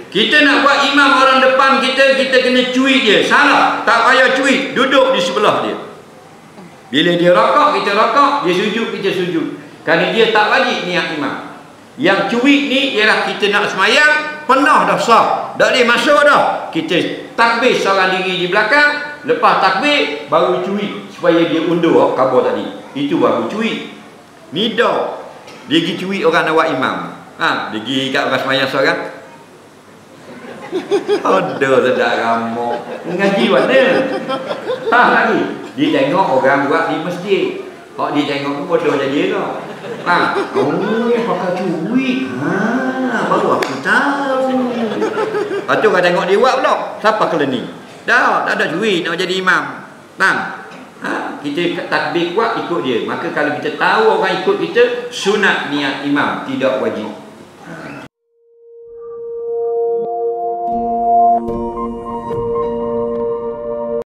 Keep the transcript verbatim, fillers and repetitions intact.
Kita nak buat imam orang depan kita, kita kena cuit dia. Salah, tak payah cuit, duduk di sebelah dia. Bila dia rakaat, kita rakaat, dia sujud, kita sujud. Kerana dia tak wajib niat imam. Yang cuit ni ialah kita nak semayang, penuh dah sah, tak boleh masuk dah. Kita takbir seorang diri di belakang, lepas takbir baru cuit supaya dia undur kabur tadi. Itu baru cuit. Ni dah dia pergi cuit orang nak buat imam. Ha, dia pergi kat orang semayang seorang. Aduh, sedap ramuk. Mengaji mana? Tak lagi. Dia tengok orang buat di masjid. Kalau dia tengok tu bodoh jadi lah. Ha, oh, pakai cuit. Ha, baru aku tahu. Lepas tu kau tengok dia buat pula. Siapa keleni? Dah, tak ada cuit nak jadi imam. Faham? Ha, kita takbir kuat ikut dia. Maka kalau kita tahu orang ikut kita, sunat niat imam, tidak wajib.